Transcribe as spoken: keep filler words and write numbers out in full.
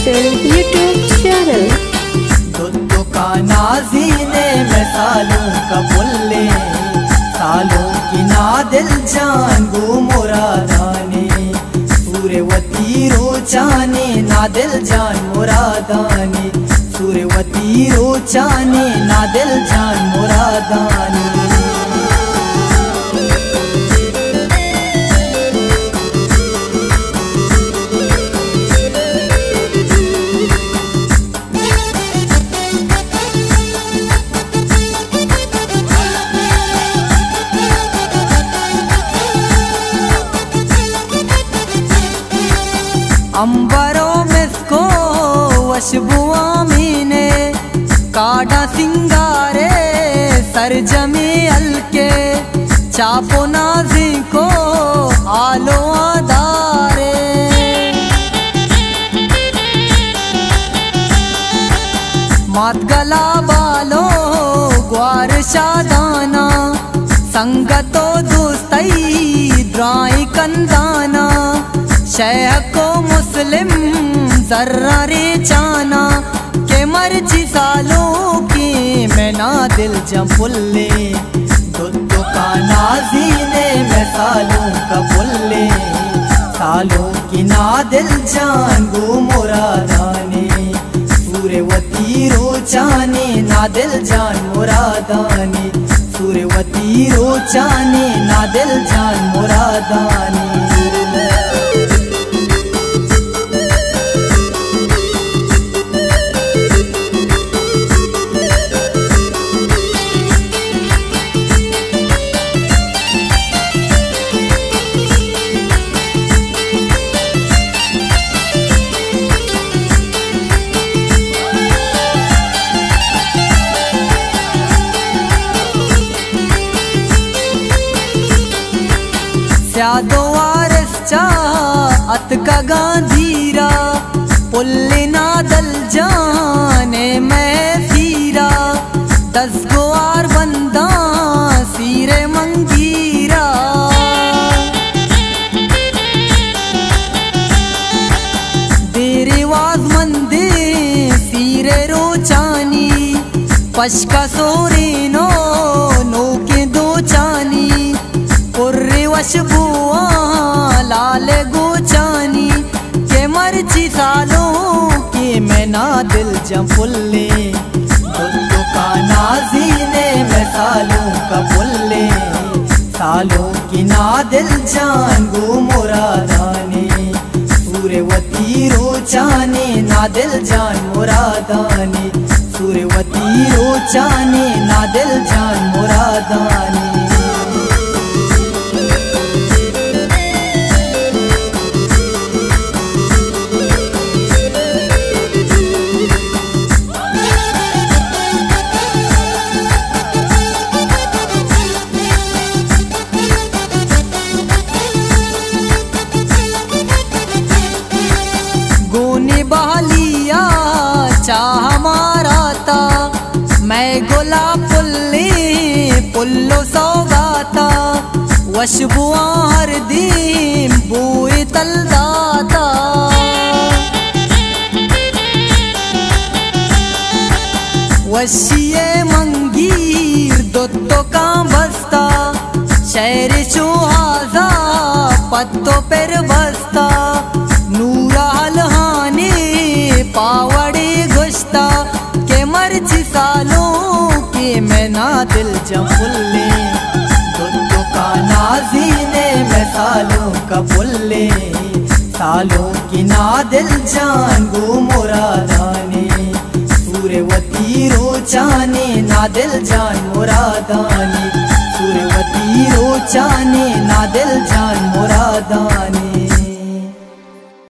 Official YouTube channel. दुद्दो का नाज़ीने में सालों का पुल्ले, सालों की ना दिल जान गो मुरादाने, सूर्यवती रोचाने ना दिल जान मुरादाने, सूर्यवती रोचाने ना दिल जान मुरादाने। अंबरो मिसको वशबुआ मीने, काडा सिंगारे सरजमी अलके, चापो नाजी को आलो आदारे। मात गला बालो ग्वार शादाना, संगतो दोस्तई द्राई कंदाना, शेह को मुस्लिम जर्रा रे चाना, के मर्जी सालों की मैं ना दिल जपुल्ले, दुद्दो का नाज़ीने में सालों का पुल्ले, सालों की ना दिल जान गो मुरादाने, सूर्यवती रोचाने ना दिल जान मुरादाने, सूर्यवती रोचाने ना दिल जान मुरादाने। स्यादो वारस चा अत का गांधीरा, पुल्ले ना दल जाने मैं सीरा, दस गोवार बंदा सीरे मंगीरा। बेरिवाज मंदे सीरे रोचानी, पशका सोरेनो नो के दो चानी, पुर्रे वशबुआ लाल गोचानी, के मर्जी सालों के मैं ना दिल जपुल्ले, दुद्दो का नाज़ीने में सालों का पुल्ले, सालों की ना दिल जान गो मुरादाने, सूर्यवती रोचाने ना दिल जान मुरादाने, सूर्यवती रोचाने ना दिल जान मुरादाने। बहलिया चाह मारा था, मैं गोला पुल्ले पुल्लो सौगाता, वशबुआ हर दीम बुए तलदाता। वशिये मंगीर दोत्तो का बस्ता, शहर चुहाजा पत्तों पर बस्ता, नूरा हलहाने पावड़े घुसता, के मर्जी सालों के मैं ना दिल जपुल्ले, दुद्दो का नाज़ीने में सालों का पुल्ले, सालों की ना दिल जान गो मुरादाने, सूर्यवती रोचाने ना दिल जान मुरादाने, सूर्यवती रोचाने ना दिल जान मुरादाने।